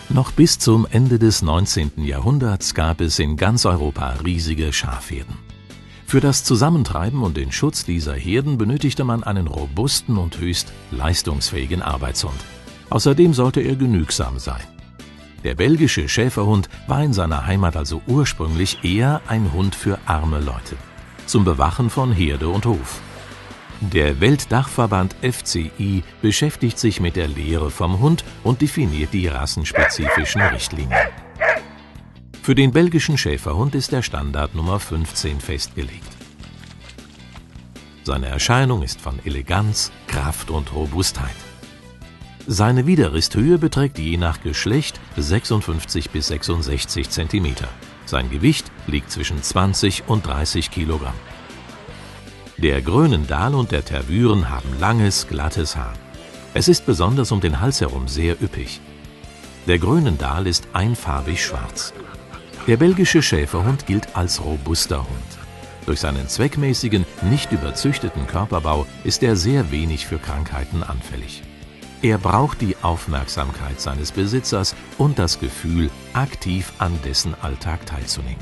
Noch bis zum Ende des 19. Jahrhunderts gab es in ganz Europa riesige Schafherden. Für das Zusammentreiben und den Schutz dieser Herden benötigte man einen robusten und höchst leistungsfähigen Arbeitshund. Außerdem sollte er genügsam sein. Der belgische Schäferhund war in seiner Heimat also ursprünglich eher ein Hund für arme Leute, zum Bewachen von Herde und Hof. Der Weltdachverband FCI beschäftigt sich mit der Lehre vom Hund und definiert die rassenspezifischen Richtlinien. Für den belgischen Schäferhund ist der Standard Nummer 15 festgelegt. Seine Erscheinung ist von Eleganz, Kraft und Robustheit. Seine Widerristhöhe beträgt je nach Geschlecht 56 bis 66 cm. Sein Gewicht liegt zwischen 20 und 30 Kilogramm. Der Grönendahl und der Tervuren haben langes, glattes Haar. Es ist besonders um den Hals herum sehr üppig. Der Grönendahl ist einfarbig schwarz. Der belgische Schäferhund gilt als robuster Hund. Durch seinen zweckmäßigen, nicht überzüchteten Körperbau ist er sehr wenig für Krankheiten anfällig. Er braucht die Aufmerksamkeit seines Besitzers und das Gefühl, aktiv an dessen Alltag teilzunehmen.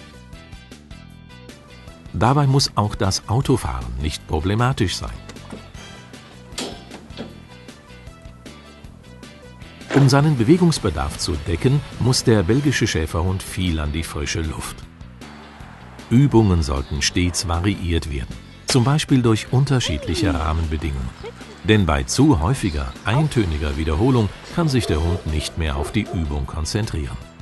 Dabei muss auch das Autofahren nicht problematisch sein. Um seinen Bewegungsbedarf zu decken, muss der belgische Schäferhund viel an die frische Luft. Übungen sollten stets variiert werden, zum Beispiel durch unterschiedliche Rahmenbedingungen. Denn bei zu häufiger, eintöniger Wiederholung kann sich der Hund nicht mehr auf die Übung konzentrieren.